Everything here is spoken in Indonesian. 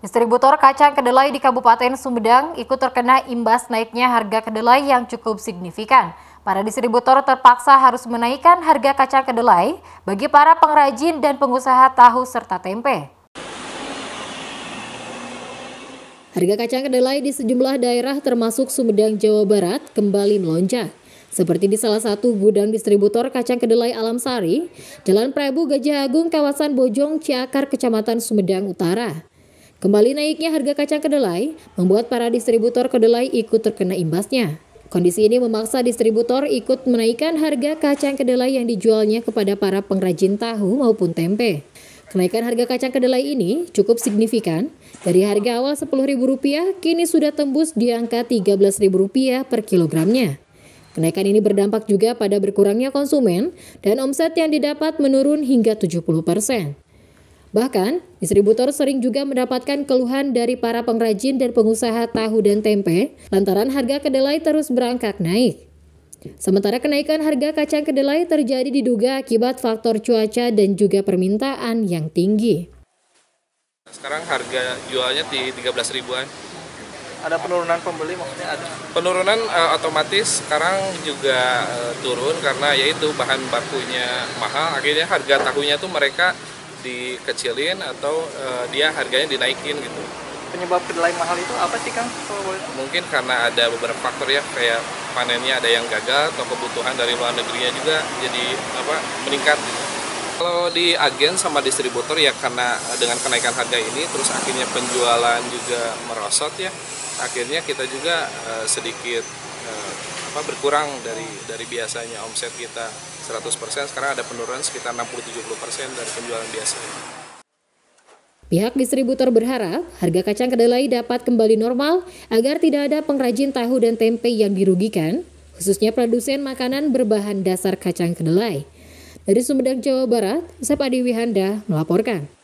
Distributor kacang kedelai di Kabupaten Sumedang ikut terkena imbas naiknya harga kedelai yang cukup signifikan. Para distributor terpaksa harus menaikkan harga kacang kedelai bagi para pengrajin dan pengusaha tahu serta tempe. Harga kacang kedelai di sejumlah daerah termasuk Sumedang, Jawa Barat kembali melonjak. Seperti di salah satu gudang distributor kacang kedelai Alam Sari, Jalan Prabu Gajah Agung, kawasan Bojong, Ciakar, Kecamatan Sumedang Utara. Kembali naiknya harga kacang kedelai membuat para distributor kedelai ikut terkena imbasnya. Kondisi ini memaksa distributor ikut menaikkan harga kacang kedelai yang dijualnya kepada para pengrajin tahu maupun tempe. Kenaikan harga kacang kedelai ini cukup signifikan. Dari harga awal Rp10.000 kini sudah tembus di angka Rp13.000 per kilogramnya. Kenaikan ini berdampak juga pada berkurangnya konsumen dan omset yang didapat menurun hingga 70%. Bahkan, distributor sering juga mendapatkan keluhan dari para pengrajin dan pengusaha tahu dan tempe lantaran harga kedelai terus berangkat naik. Sementara kenaikan harga kacang kedelai terjadi diduga akibat faktor cuaca dan juga permintaan yang tinggi. Sekarang harga jualnya di 13 ribuan. Ada penurunan pembeli maksudnya ada? Penurunan otomatis sekarang juga turun karena yaitu bahan bakunya mahal. Akhirnya harga tahunya tuh mereka dikecilin atau dia harganya dinaikin gitu. Penyebab kedelai mahal itu apa sih Kang? Mungkin karena ada beberapa faktor ya, kayak panennya ada yang gagal atau kebutuhan dari luar negerinya juga jadi meningkat. Kalau di agen sama distributor ya karena dengan kenaikan harga ini terus akhirnya penjualan juga merosot ya. Akhirnya kita juga sedikit berkurang dari biasanya omset kita 100%, sekarang ada penurunan sekitar 60-70% dari penjualan biasanya. Pihak distributor berharap harga kacang kedelai dapat kembali normal agar tidak ada pengrajin tahu dan tempe yang dirugikan, khususnya produsen makanan berbahan dasar kacang kedelai. Dari Sumedang, Jawa Barat, Sepadi Wihanda melaporkan.